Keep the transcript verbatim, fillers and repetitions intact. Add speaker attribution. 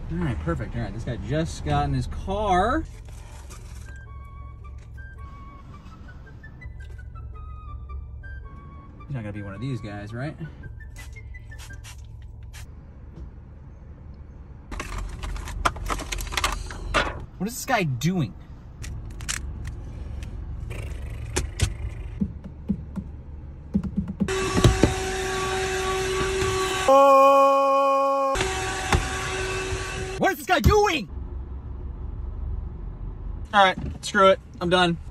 Speaker 1: All right, perfect. All right, this guy just got in his car. He's not gonna be one of these guys, right? What is this guy doing? Oh! What is this guy doing? All right, screw it. I'm done.